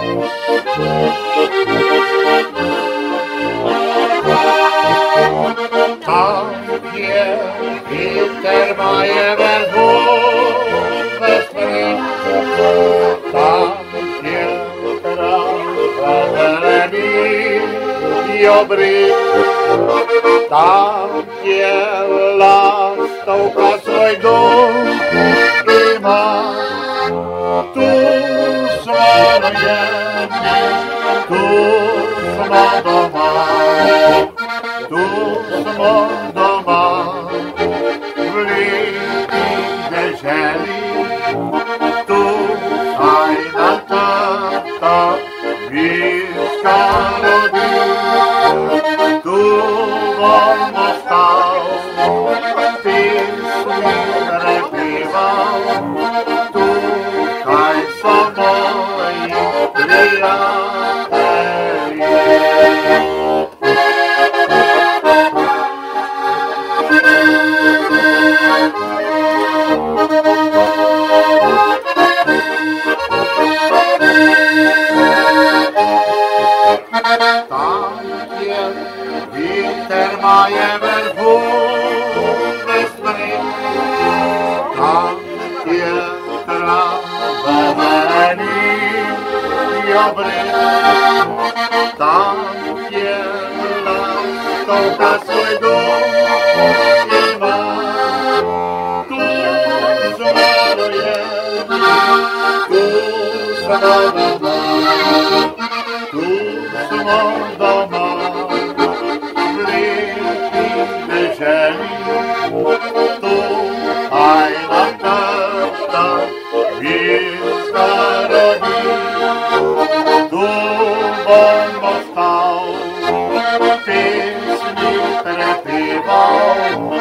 Tam je viter moje vrhove strih, tam je trava zeleni obrik, tam je lastovka svoj dom ima. Tu smo rojeni, tu smo doma, tu smo doma, v lepi deželi, tu tajna tata viška rodi, tu bom ostal, pesmi prepeval, tukaj so moji prijatelji. Tam je viter moje vrhove strih, tam je trava zeleni obrik, tam je lastovka svoj dom ima. Tu smo rojeni, tu smo doma, tu smo doma, v lepi deželi, tu tajna tata viška rodi, tu bom ostal, pesmi prepeval,